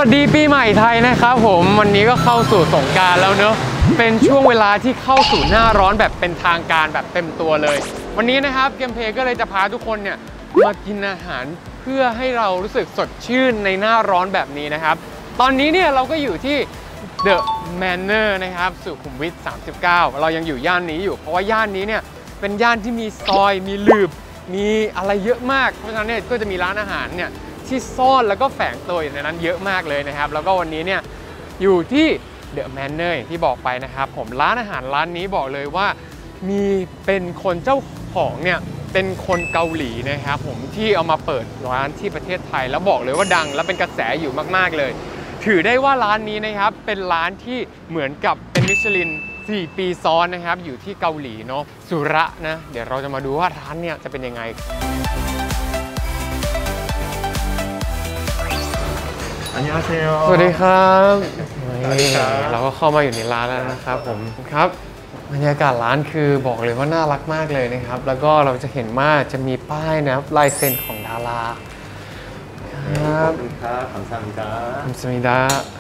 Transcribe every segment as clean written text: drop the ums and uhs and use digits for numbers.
วัสดีปีใหม่ไทยนะครับผมวันนี้ก็เข้าสู่สงกรานต์แล้วเนอะเป็นช่วงเวลาที่เข้าสู่หน้าร้อนแบบเป็นทางการแบบเต็มตัวเลยวันนี้นะครับเกมเพลย์ก็เลยจะพาทุกคนเนี่ยมากินอาหารเพื่อให้เรารู้สึกสดชื่นในหน้าร้อนแบบนี้นะครับตอนนี้เนี่ยเราก็อยู่ที่ The Manor นะครับสุขุมวิท 39เรายังอยู่ย่านนี้อยู่เพราะว่าย่านนี้เนี่ยเป็นย่านที่มีซอยมีหลืบมีอะไรเยอะมากเพราะฉะนั้นเนี่ยก็จะมีร้านอาหารเนี่ยที่ซ่อนแล้วก็แฝงตัวอยู่ในนั้นเยอะมากเลยนะครับแล้วก็วันนี้เนี่ยอยู่ที่ The Manor ที่บอกไปนะครับผมร้านอาหารร้านนี้บอกเลยว่ามีเป็นคนเจ้าของเนี่ยเป็นคนเกาหลีนะครับผมที่เอามาเปิดร้านที่ประเทศไทยแล้วบอกเลยว่าดังและเป็นกระแสอยู่มากๆเลยถือได้ว่าร้านนี้นะครับเป็นร้านที่เหมือนกับเป็นมิชลิน4 ปีซ้อนนะครับอยู่ที่เกาหลีเนาะสุระนะเดี๋ยวเราจะมาดูว่าร้านเนี่ยจะเป็นยังไงสวัสดีครับเราก็เข้ามาอยู่ในร้านแล้วนะครับผมครับบรรยากาศร้านคือบอกเลยว่าน่ารักมากเลยนะครับแล้วก็เราจะเห็นว่าจะมีป้ายนะครับลายเซ็นของดาราครับขอบคุณสมิดา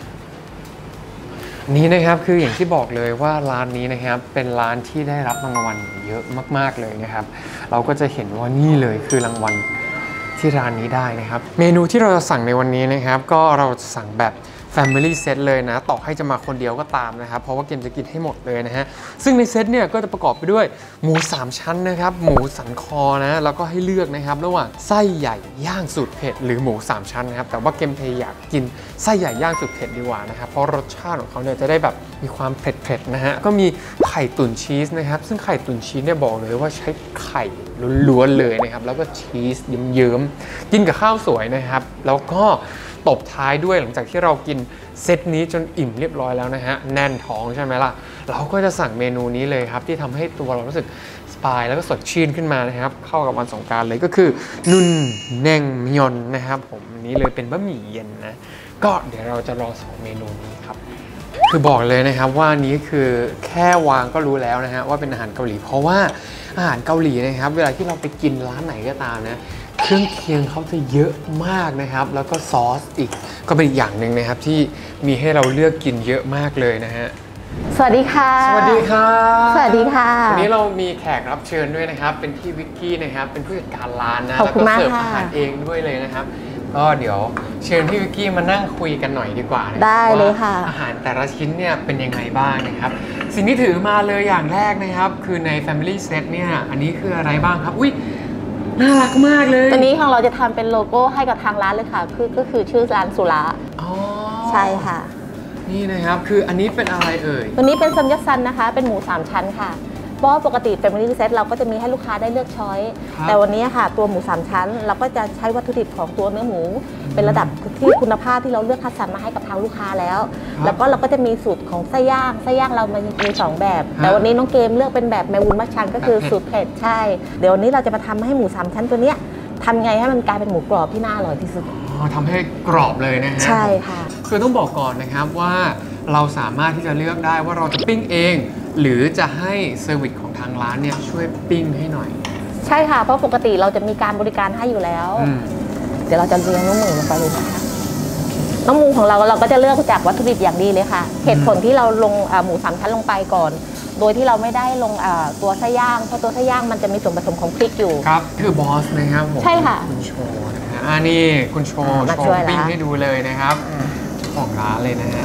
นี้นะครับคืออย่างที่บอกเลยว่าร้านนี้นะครับเป็นร้านที่ได้รับรางวัลเยอะมากๆเลยนะครับเราก็จะเห็นว่านี่เลยคือรางวัลที่ร้านนี้ได้นะครับเมนูที่เราจะสั่งในวันนี้นะครับก็เราจะสั่งแบบ Family Set เลยนะต่อให้จะมาคนเดียวก็ตามนะครับเพราะว่าเกมจะกินให้หมดเลยนะฮะซึ่งในเซตเนี่ยก็จะประกอบไปด้วยหมู3ชั้นนะครับหมูสันคอนะแล้วก็ให้เลือกนะครับระหว่างไส้ใหญ่ย่างสุดเผ็ดหรือหมู3ชั้นนะครับแต่ว่าเกมเพย์อยากกินไส้ใหญ่ย่างสุดเผ็ดดีกว่านะครับเพราะรสชาติของเขาเนี่ยจะได้แบบมีความเผ็ดๆนะฮะก็มีไข่ตุ๋นชีสนะครับซึ่งไข่ตุ๋นชีสเนี่ยบอกเลยว่าใช้ไข่ล้วนๆเลยนะครับแล้วก็ชีสเยิ้มๆกินกับข้าวสวยนะครับแล้วก็ตบท้ายด้วยหลังจากที่เรากินเซตนี้จนอิ่มเรียบร้อยแล้วนะฮะแน่นท้องใช่ไหมล่ะเราก็จะสั่งเมนูนี้เลยครับที่ทำให้ตัวเรารู้สึกสบายแล้วก็สดชื่นขึ้นมานะครับเข้ากับวันสงกรานต์เลยก็คือนุนแนงมยอนนะครับผมนี้เลยเป็นบะหมี่เย็นนะก็เดี๋ยวเราจะรอ2 เมนูนี้ครับคือบอกเลยนะครับว่านี้คือแค่วางก็รู้แล้วนะฮะว่าเป็นอาหารเกาหลีเพราะว่าอาหารเกาหลีนะครับเวลาที่เราไปกินร้านไหนก็ตามนะเครื่องเคียงเขาจะเยอะมากนะครับแล้วก็ซอสอีกก็เป็นอีกอย่างหนึ่งนะครับที่มีให้เราเลือกกินเยอะมากเลยนะฮะสวัสดีค่ะสวัสดีครับสวัสดีค่ะวันนี้เรามีแขกรับเชิญด้วยนะครับเป็นพี่วิกกี้นะครับเป็นผู้จัดการร้านนะแล้วก็เสิร์ฟอาหารเองด้วยเลยนะครับก็เดี๋ยวเชิญพี่วิกกี้มานั่งคุยกันหน่อยดีกว่าได้เลยค่ะอาหารแต่ละชิ้นเนี่ยเป็นยังไงบ้างนะครับสิ่งที่ถือมาเลยอย่างแรกนะครับคือใน Family Set เนี่ยอันนี้คืออะไรบ้างครับอุ๊ยน่ารักมากเลยตัวนี้ของเราจะทำเป็นโลโก้ให้กับทางร้านเลยค่ะก็คือชื่อร้านสุระใช่ค่ะนี่นะครับคืออันนี้เป็นอะไรเอ่ยตัวนี้เป็นซัมยัตซันนะคะเป็นหมู3ชั้นค่ะเพราะปกติ Family Set เราก็จะมีให้ลูกค้าได้เลือกช้อยแต่วันนี้ค่ะตัวหมู3ชั้นเราก็จะใช้วัตถุดิบของตัวเนื้อหมูเป็นระดับที่คุณภาพที่เราเลือกคัดสรรมาให้กับทางลูกค้าแล้วแล้วก็เราก็จะมีสูตรของไส้ย่างเรามี2แบบแต่วันนี้น้องเกมเลือกเป็นแบบแมวุนมัชชันก็คือสูตรเผ็ดใช่เดี๋ยววันนี้เราจะมาทำให้หมู3ชั้นตัวเนี้ยทำไงให้มันกลายเป็นหมูกรอบที่น่าอร่อยที่สุดทำให้กรอบเลยนะฮะใช่ค่ะคือต้องบอกก่อนนะครับว่าเราสามารถที่จะเลือกได้ว่าเราจะปิ้งเองหรือจะให้เซอร์วิสของทางร้านเนี่ยช่วยปิ้งให้หน่อยใช่ค่ะเพราะปกติเราจะมีการบริการให้อยู่แล้วเดี๋ยวเราจะเรียงน้องหมูลงไปเลยนะคะน้องหมูของเราก็จะเลือกจากวัตถุดิบอย่างดีเลยค่ะเหตุผลที่เราลงหมู3ชั้นลงไปก่อนโดยที่เราไม่ได้ลงตัวไส้ย่างเพราะตัวไส้ย่างมันจะมีส่วนผสมของพริกอยู่ครับคือบอสนะครับผมใช่ค่ะคุณโชว์นะฮะนี่คุณโชว์ปิ้งให้ดูเลยนะครับของร้านเลยนะฮะ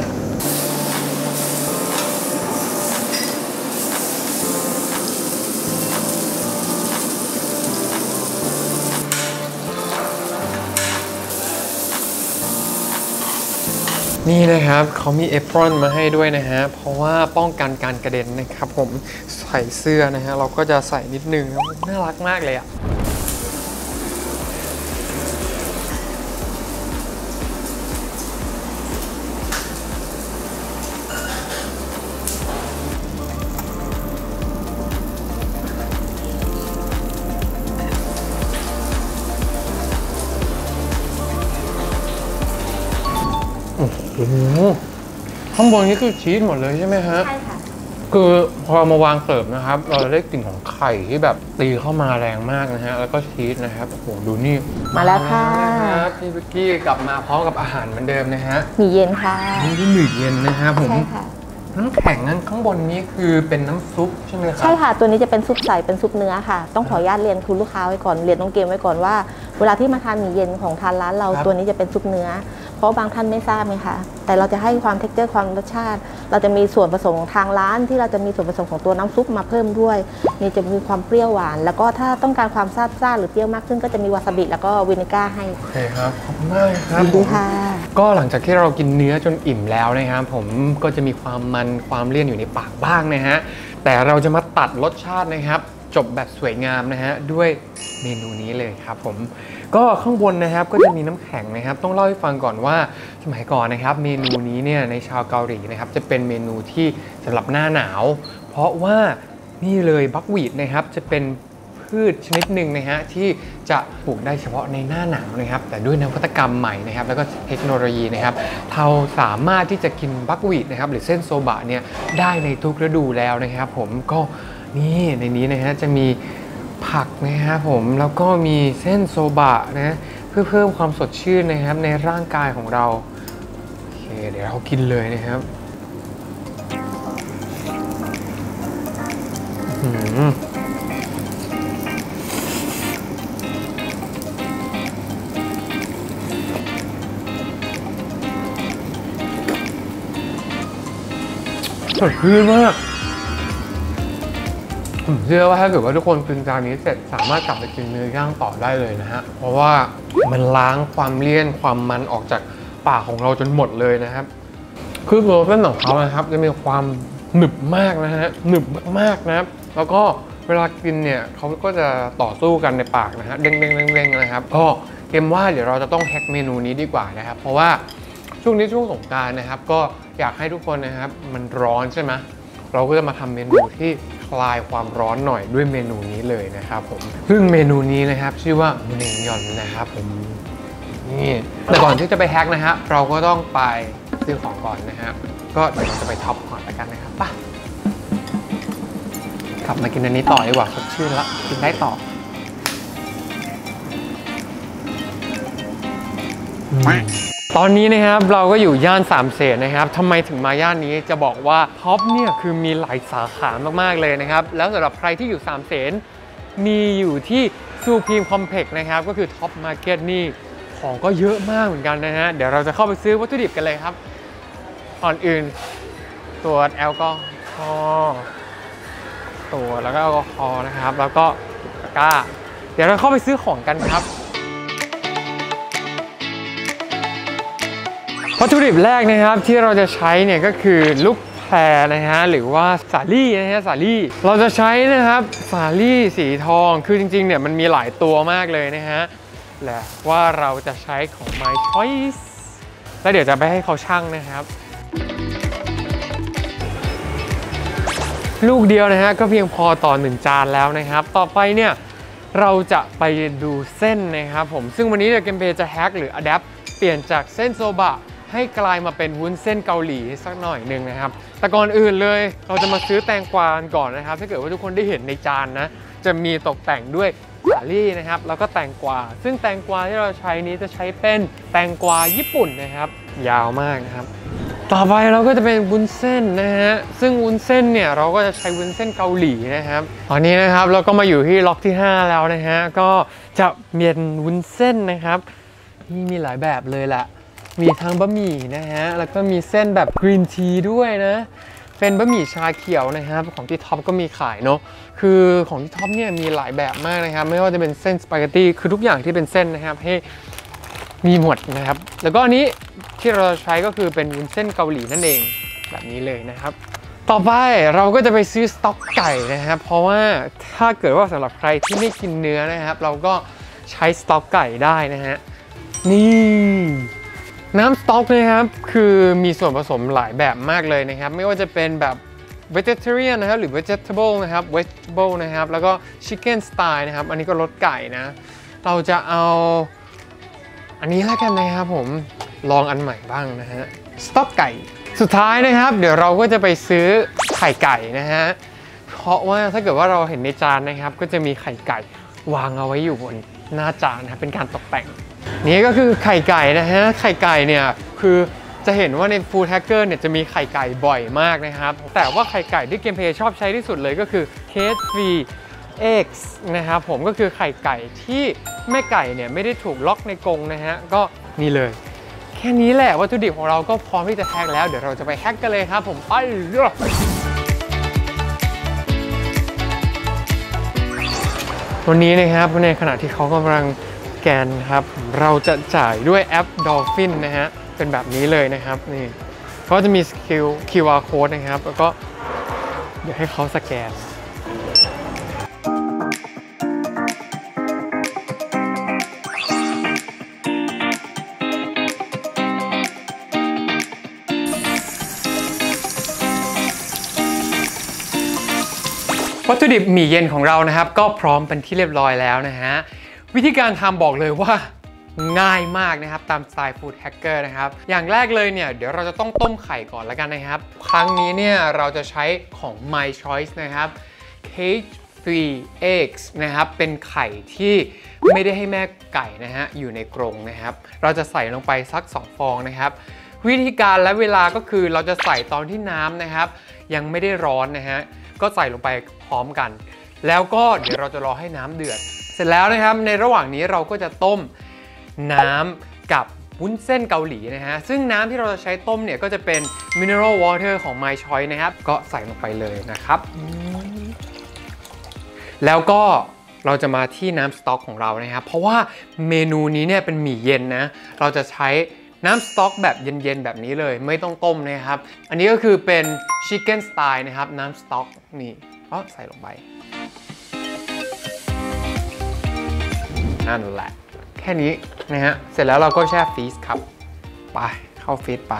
นี่นะครับเขามีเอปรอนมาให้ด้วยนะฮะเพราะว่าป้องกันการกระเด็นนะครับผมใส่เสื้อนะฮะเราก็จะใส่นิดนึงน่ารักมากเลยอ่ะโอ้โหข้างบนนี้คือชีสหมดเลยใช่ไหมฮะใช่ค่ะคือพอเรามาวางเสิร์ฟนะครับ เราจะได้กลิ่นของไข่ที่แบบตีเข้ามาแรงมากนะฮะแล้วก็ชีสนะครับโอ้โหดูนี่มาแล้วค่ะครับพี่บิ๊กกี้กลับมาพร้อมกับอาหารเหมือนเดิมนะฮะหมี่เย็นค่ะนี่ที่หมี่เย็นนะครับผมใช่ค่ะน้ำแข็งนั้นข้างบนนี้คือเป็นน้ำซุปใช่ไหมครับใช่ค่ะตัวนี้จะเป็นซุปใสเป็นซุปเนื้อค่ะต้องขออนุญาตเรียนคุณลูกค้าไว้ก่อนเรียนน้องเกมไว้ก่อนว่าเวลาที่มาทานหมี่เย็นของทานร้านเราตัวนี้จะเป็นซุปเนื้อเพราะบางท่านไม่ทราบไหมคะแต่เราจะให้ความเท็กเจอร์ความรสชาติเราจะมีส่วนผสมของทางร้านที่เราจะมีส่วนผสมของตัวน้ำซุปมาเพิ่มด้วยนี่จะมีความเปรี้ยวหวานแล้วก็ถ้าต้องการความซ่าหรือเปรี้ยวมากขึ้นก็จะมีวาซาบิแล้วก็วินิก้าให้โอเคครับขอบคุณมากครับดีค่ะก็หลังจากที่เรากินเนื้อจนอิ่มแล้วนะครับผมก็จะมีความมันความเลี่ยนอยู่ในปากบ้างนะฮะแต่เราจะมาตัดรสชาตินะครับจบแบบสวยงามนะฮะด้วยเมนูนี้เลยครับผมก็ข้างบนนะครับก็จะมีน้ำแข็งนะครับต้องเล่าให้ฟังก่อนว่าสมัยก่อนนะครับเมนูนี้เนี่ยในชาวเกาหลีนะครับจะเป็นเมนูที่สำหรับหน้าหนาวเพราะว่านี่เลยบัควีทนะครับจะเป็นพืชชนิดหนึ่งนะฮะที่จะปลูกได้เฉพาะในหน้าหนาวนะครับแต่ด้วยนวัตกรรมใหม่นะครับแล้วก็เทคโนโลยีนะครับเราสามารถที่จะกินบัควีทนะครับหรือเส้นโซบะเนี่ยได้ในทุกฤดูแล้วนะครับผมก็นี่ในนี้นะฮะจะมีผักนะครับผมแล้วก็มีเส้นโซบะนะเพื่อเพิ่มความสดชื่นนะครับในร่างกายของเราโอเคเดี๋ยวเรากินเลยนะครับสดชื่นมากผมเชื่อว่าถ้าเกิดว่าทุกคนกินจานนี้เสร็จสามารถกลับไปกินเนื้อย่างต่อได้เลยนะฮะเพราะว่ามันล้างความเลี่ยนความมันออกจากปากของเราจนหมดเลยนะครับคือตัวเส้นของเขานะครับจะมีความหนึบมากนะฮะหนึบมากนะครับแล้วก็เวลากินเนี่ยเขาก็จะต่อสู้กันในปากนะฮะเด้งๆๆนะครับก็เกมว่าเดี๋ยวเราจะต้องแฮกเมนูนี้ดีกว่านะครับเพราะว่าช่วงนี้ช่วงสงกรานต์นะครับก็อยากให้ทุกคนนะครับมันร้อนใช่ไหมเราก็จะมาทำเมนูที่คลายความร้อนหน่อยด้วยเมนูนี้เลยนะครับผมซึ่งเมนูนี้นะครับชื่อว่ามูเนงยอนนะครับผมนี่แต่ก่อนที่จะไปแฮกนะฮะเราก็ต้องไปซื้อของก่อนนะฮะก็เดี๋ยวเราจะไปท็อปก่อนแล้วกันนะครับป่ะกลับมากินอันนี้ต่อดีกว่าสดชื่นละกินได้ต่อตอนนี้นะครับเราก็อยู่ย่านสามเสนนะครับทำไมถึงมาย่านนี้จะบอกว่าท็อปเนี่ยคือมีหลายสาขามากๆเลยนะครับแล้วสำหรับใครที่อยู่สามเสนมีอยู่ที่ซูพรีมคอมเพล็กซ์นะครับก็คือท็อปมาร์เก็ตนี่ของก็เยอะมากเหมือนกันนะฮะเดี๋ยวเราจะเข้าไปซื้อวัตถุดิบกันเลยครับก่อนอื่นตรวจแอลกอฮอล์ตัวแล้วก็แอลกอฮอล์นะครับแล้วก็ตะกร้าเดี๋ยวเราเข้าไปซื้อของกันครับวัตถุดิบแรกนะครับที่เราจะใช้เนี่ยก็คือลูกแพรนะฮะหรือว่าสาลี่นะฮะสาลี่เราจะใช้นะครับสาลี่สีทองคือจริงๆเนี่ยมันมีหลายตัวมากเลยนะฮะและว่าเราจะใช้ของ My Choice แล้วเดี๋ยวจะไปให้เขาชั่งนะครับลูกเดียวนะฮะก็เพียงพอต่อ1จานแล้วนะครับต่อไปเนี่ยเราจะไปดูเส้นนะครับผมซึ่งวันนี้เดี๋ยวเกมเพย์จะแฮกหรือ Adapt เปลี่ยนจากเส้นโซบะให้กลายมาเป็นวุ้นเส้นเกาหลีสักหน่อยหนึ่งนะครับแต่ก่อนอื่นเลยเราจะมาซื้อแตงกวาก่อนนะครับถ้าเกิดว่าทุกคนได้เห็นในจานนะจะมีตกแต่งด้วยสาลี่นะครับแล้วก็แตงกวาซึ่งแตงกวาที่เราใช้นี้จะใช้เป็นแตงกวาญี่ปุ่นนะครับยาวมากนะครับต่อไปเราก็จะเป็นวุ้นเส้นนะฮะซึ่งวุ้นเส้นเนี่ยเราก็จะใช้วุ้นเส้นเกาหลีนะครับตอนนี้นะครับเราก็มาอยู่ที่ล็อกที่5แล้วนะฮะก็จะเมียนวุ้นเส้นนะครับนี่มีหลายแบบเลยแหละมีทั้งบะหมี่นะฮะแล้วก็มีเส้นแบบกรีนทีด้วยนะเป็นบะหมี่ชาเขียวนะครับของที่ท็อปก็มีขายเนาะคือของที่ท็อปเนี่ยมีหลายแบบมากนะครับไม่ว่าจะเป็นเส้นสปาเกตตี้คือทุกอย่างที่เป็นเส้นนะครับให้มีหมดนะครับแล้วก็อันนี้ที่เราใช้ก็คือเป็นวุ้นเส้นเกาหลีนั่นเองแบบนี้เลยนะครับต่อไปเราก็จะไปซื้อสต๊อกไก่นะครับเพราะว่าถ้าเกิดว่าสำหรับใครที่ไม่กินเนื้อนะครับเราก็ใช้สต๊อกไก่ได้นะฮะนี่น้ำสต๊อกนะครับคือมีส่วนผสมหลายแบบมากเลยนะครับไม่ว่าจะเป็นแบบ vegetarian นะครับหรือ vegetable นะครับ vegetable นะครับแล้วก็ chicken style นะครับอันนี้ก็รสไก่นะเราจะเอาอันนี้แล้วกันนะครับผมลองอันใหม่บ้างนะฮะสต๊อกไก่สุดท้ายนะครับเดี๋ยวเราก็จะไปซื้อไข่ไก่นะฮะเพราะว่าถ้าเกิดว่าเราเห็นในจานนะครับก็จะมีไข่ไก่วางเอาไว้อยู่บนหน้าจานนะครับเป็นการตกแต่งนี่ก็คือไข่ไก่นะฮะไข่ไก่เนี่ยคือจะเห็นว่าใน Food Hacker เนี่ยจะมีไข่ไก่บ่อยมากนะครับแต่ว่าไข่ไก่ที่เกมเพลย์ชอบใช้ที่สุดเลยก็คือ cage free eggs นะครับผมก็คือไข่ไก่ที่แม่ไก่เนี่ยไม่ได้ถูกล็อกในกรงนะฮะก็นี่เลยแค่นี้แหละวัตถุดิบของเราก็พร้อมที่จะแฮกแล้วเดี๋ยวเราจะไปแฮกกันเลยครับผมไปวันนี้นะครับในขณะที่เขากำลังแกนครับเราจะจ่ายด้วยแอป Dolphin นะฮะเป็นแบบนี้เลยนะครับนี่เขาจะมี QR code นะครับแล้วก็เดี๋ยวให้เขาสแกนวัตถุดิบหมี่เย็นของเรานะครับก็พร้อมเป็นที่เรียบร้อยแล้วนะฮะวิธีการทำบอกเลยว่าง่ายมากนะครับตามสไตล์ Food Hacker นะครับอย่างแรกเลยเนี่ยเดี๋ยวเราจะต้องต้มไข่ก่อนแล้วกันนะครับครั้งนี้เนี่ยเราจะใช้ของ My Choice นะครับ Cage Free Eggs นะครับเป็นไข่ที่ไม่ได้ให้แม่ไก่นะฮะอยู่ในกรงนะครับเราจะใส่ลงไปสัก2ฟองนะครับวิธีการและเวลาก็คือเราจะใส่ตอนที่น้ำนะครับยังไม่ได้ร้อนนะฮะก็ใส่ลงไปพร้อมกันแล้วก็เดี๋ยวเราจะรอให้น้ำเดือดเสร็จแล้วนะครับในระหว่างนี้เราก็จะต้มน้ำกับวุ้นเส้นเกาหลีนะฮะซึ่งน้ำที่เราจะใช้ต้มเนี่ยก็จะเป็น mineral water ของ My Choice นะครับก็ใส่ลงไปเลยนะครับแล้วก็เราจะมาที่น้ำสต๊อกของเรานะครับเพราะว่าเมนูนี้เนี่ยเป็นหมี่เย็นนะเราจะใช้น้ำสต๊อกแบบเย็นๆแบบนี้เลยไม่ต้องต้มนะครับอันนี้ก็คือเป็นชิคเก้นสไตล์นะครับน้ำสต๊อกนี่ก็ใส่ลงไปนั่นแหละแค่นี้นะฮะเสร็จแล้วเราก็แช่ฟรีซครับไปเข้าฟรีซไป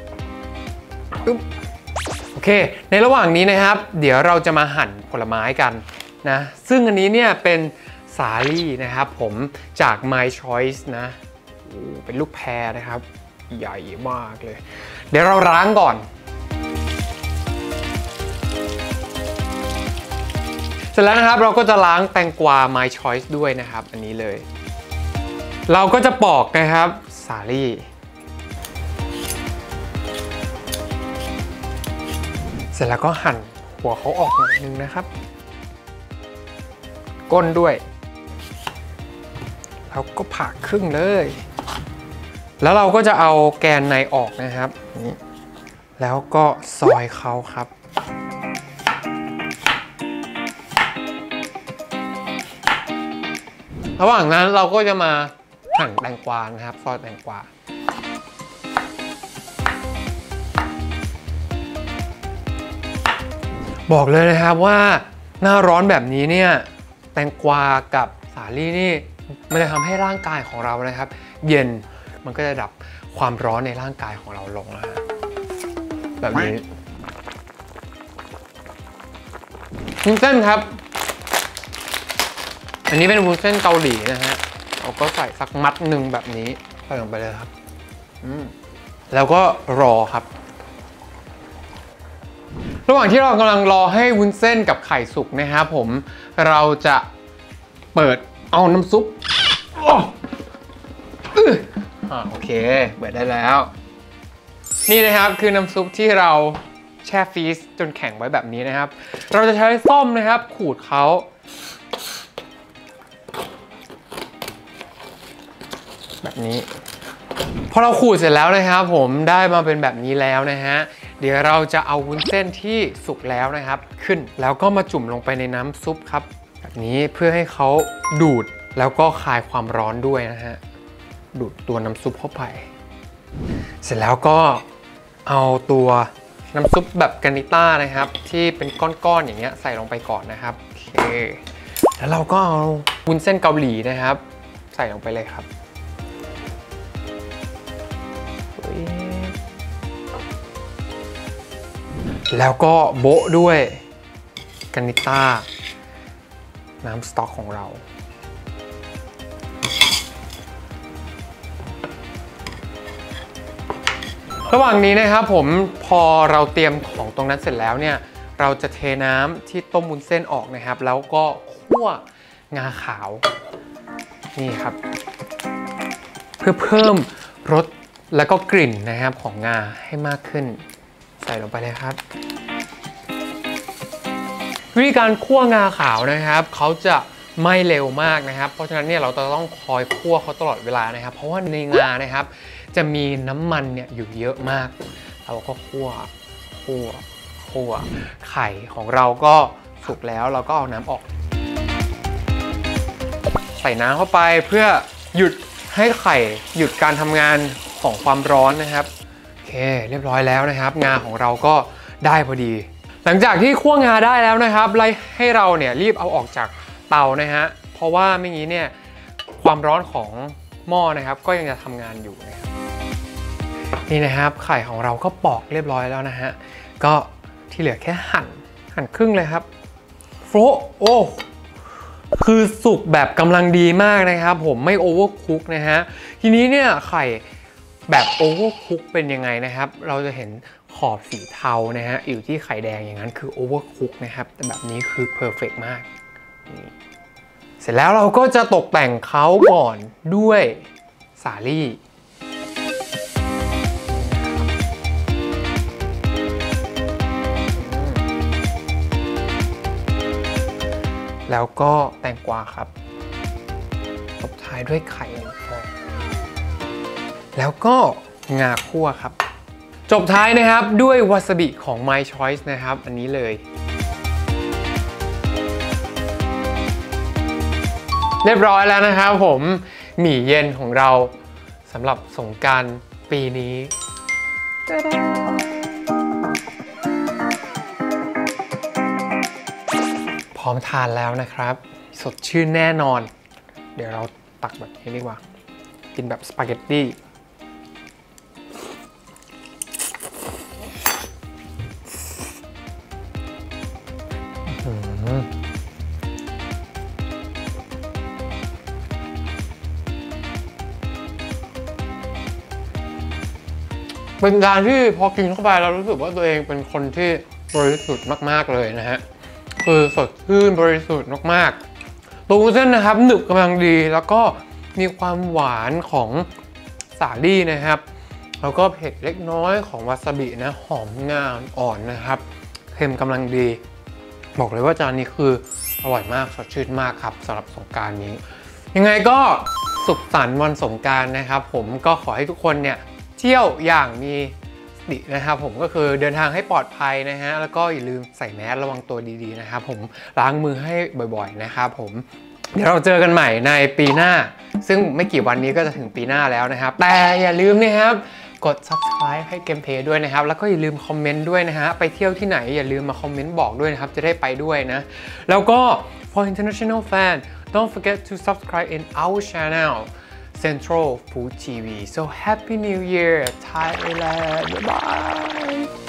โอเคในระหว่างนี้นะครับเดี๋ยวเราจะมาหั่นผลไม้กันนะซึ่งอันนี้เนี่ยเป็นสาลี่นะครับผมจาก My Choice นะเป็นลูกแพรนะครับใหญ่มากเลยเดี๋ยวเราล้างก่อนเสร็จแล้วนะครับเราก็จะล้างแตงกวา My Choice ด้วยนะครับอันนี้เลยเราก็จะปอกนะครับสาลี่เสร็จแล้วก็หั่นหัวเขาออกหน่อยนึงนะครับก้นด้วยแล้วก็ผ่าครึ่งเลยแล้วเราก็จะเอาแกนในออกนะครับนี่แล้วก็ซอยเขาครับระหว่างนั้นเราก็จะมาหั่นแตงกวานะครับซอยแตงกวาบอกเลยนะครับว่าหน้าร้อนแบบนี้เนี่ยแตงกวากับสาลี่นี่มันจะทำให้ร่างกายของเรานะครับเย็นมันก็จะดับความร้อนในร่างกายของเราลงนะฮะแบบนี้วุ้นเส้นครับอันนี้เป็นวุ้นเส้นเกาหลีนะฮะเราก็ใส่สักมัดหนึ่งแบบนี้ใส่ลงไปเลยครับแล้วก็รอครับระหว่างที่เรากำลังรอให้วุ้นเส้นกับไข่สุกนะครับผมเราจะเปิดเอาน้ำซุปโอเคเปิดได้แล้วนี่นะครับคือน้ำซุปที่เราแช่ฟรีซจนแข็งไว้แบบนี้นะครับเราจะใช้ส้อมนะครับขูดเขาแบบนี้พอเราขูดเสร็จแล้วนะครับผมได้มาเป็นแบบนี้แล้วนะฮะเดี๋ยวเราจะเอาวุ้นเส้นที่สุกแล้วนะครับขึ้นแล้วก็มาจุ่มลงไปในน้ำซุปครับแบบนี้เพื่อให้เขาดูดแล้วก็คลายความร้อนด้วยนะฮะดูดตัวน้ำซุปเข้าไปเสร็จแล้วก็เอาตัวน้ำซุปแบบกานิต้านะครับที่เป็นก้อนๆอย่างเงี้ยใส่ลงไปก่อนนะครับโอเคแล้วเราก็เอาวุ้นเส้นเกาหลีนะครับใส่ลงไปเลยครับแล้วก็โบ๊ะด้วยกานิต้าน้ำสต๊อกของเราระหว่างนี้นะครับผมพอเราเตรียมของตรงนั้นเสร็จแล้วเนี่ยเราจะเทน้ำที่ต้มวุ้นเส้นออกนะครับแล้วก็คั่วงาขาวนี่ครับเพื่อเพิ่มรสแล้วก็กลิ่นนะครับของงาให้มากขึ้นใส่ลงไปเลยครับวิธีการคั่วงาขาวนะครับเขาจะไม่เร็วมากนะครับเพราะฉะนั้นเนี่ยเราจะต้องคอยคั่วเขาตลอดเวลานะครับเพราะว่าในงานะครับจะมีน้ำมันเนี่ยอยู่เยอะมากเราก็คั่วไข่ของเราก็สุกแล้วเราก็เอาน้ำออกใส่น้ำเข้าไปเพื่อหยุดให้ไข่หยุดการทำงานของความร้อนนะครับโอเคเรียบร้อยแล้วนะครับงาของเราก็ได้พอดีหลังจากที่คั่วงาได้แล้วนะครับให้เราเนี่ยรีบเอาออกจากเตานะฮะเพราะว่าไม่งี้เนี่ยความร้อนของหม้อนะครับก็ยังจะทำงานอยู่นะครับนี่นะครับไข่ของเราก็ปอกเรียบร้อยแล้วนะฮะก็ที่เหลือแค่หั่นครึ่งเลยครับโอ้คือสุกแบบกำลังดีมากนะครับผมไม่โอเวอร์คุกนะฮะทีนี้เนี่ยไข่แบบโอเวอร์คุกเป็นยังไงนะครับเราจะเห็นขอบสีเทานะฮะอยู่ที่ไข่แดงอย่างนั้นคือโอเวอร์คุกนะครับแต่แบบนี้คือเพอร์เฟกต์มากเสร็จแล้วเราก็จะตกแต่งเขาก่อนด้วยสาลี่แล้วก็แตงกวาครับตบท้ายด้วยไข่1 ฟองแล้วก็งาคั่วครับจบท้ายนะครับด้วยวาซาบิของ My Choice นะครับอันนี้เลยเรียบร้อยแล้วนะครับผมหมี่เย็นของเราสำหรับสงกรานต์ปีนี้พร้อมทานแล้วนะครับสดชื่นแน่นอนเดี๋ยวเราตักแบบนี้ดีกว่ากินแบบสปาเกตตี้เป็นการที่พอกินเข้าไปเรารู้สึกว่าตัวเองเป็นคนที่บริสุทธิ์มากๆเลยนะฮะคือสดชื่นบริสุทธิ์มากๆตัววุ้นเส้นนะครับหนึบกำลังดีแล้วก็มีความหวานของสาลี่นะครับแล้วก็เผ็ดเล็กน้อยของวาซาบินะหอมงาอ่อนนะครับเค็มกำลังดีบอกเลยว่าจานนี้คืออร่อยมากสดชื่นมากครับสำหรับสงกรานต์นี้ยังไงก็สุขสันต์วันสงกรานต์นะครับผมก็ขอให้ทุกคนเนี่ยเที่ยวอย่างมีสตินะครับผมก็คือเดินทางให้ปลอดภัยนะฮะแล้วก็อย่าลืมใส่แมสระวังตัวดีๆนะครับผมล้างมือให้บ่อยๆนะครับผมเดี๋ยวเราเจอกันใหม่ในปีหน้าซึ่งไม่กี่วันนี้ก็จะถึงปีหน้าแล้วนะครับแต่อย่าลืมนะครับกด subscribe ให้ Gameplay ด้วยนะครับแล้วก็อย่าลืมคอมเมนต์ด้วยนะฮะไปเที่ยวที่ไหนอย่าลืมมาคอมเมนต์บอกด้วยนะครับจะได้ไปด้วยนะแล้วก็ for international fan don't forget to subscribe in our channel Central Food TV. So happy New Year, Thailand. Bye bye.